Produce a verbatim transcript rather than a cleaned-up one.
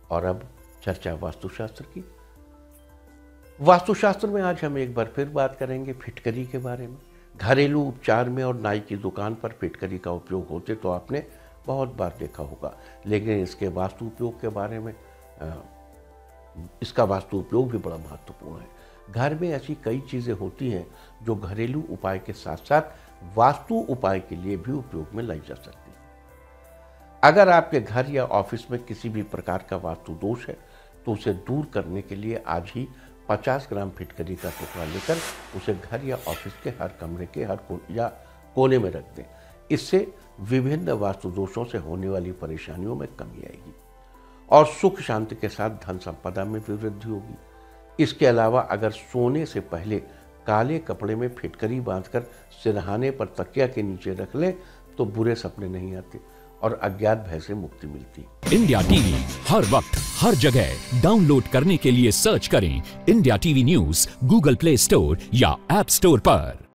और अब चर्चा वास्तुशास्त्र की। वास्तुशास्त्र में आज हम एक बार फिर बात करेंगे फिटकरी के बारे में। घरेलू उपचार में और नाई की दुकान पर फिटकरी का उपयोग होते तो आपने बहुत बार देखा होगा, लेकिन इसके वास्तु उपयोग के बारे में आ, इसका वास्तु उपयोग भी बड़ा महत्वपूर्ण है। घर में ऐसी कई चीज़ें होती हैं जो घरेलू उपाय के साथ साथ वास्तु उपाय के लिए भी उपयोग में लाई जा सकती है। अगर आपके घर या ऑफिस में किसी भी प्रकार का वास्तु दोष है तो उसे दूर करने के लिए आज ही पचास ग्राम फिटकरी का टुकड़ा लेकर उसे घर या ऑफिस के हर कमरे के हर को, या कोने में रख दें। इससे विभिन्न वास्तु दोषों से होने वाली परेशानियों में कमी आएगी और सुख शांति के साथ धन संपदा में भी वृद्धि होगी। इसके अलावा अगर सोने से पहले काले कपड़े में फिटकरी बांधकर सिरहाने पर तकिया के नीचे रख लें तो बुरे सपने नहीं आते और अज्ञात भय से मुक्ति मिलती। इंडिया टीवी हर वक्त हर जगह डाउनलोड करने के लिए सर्च करें India TV news Google Play Store या ऐप स्टोर पर।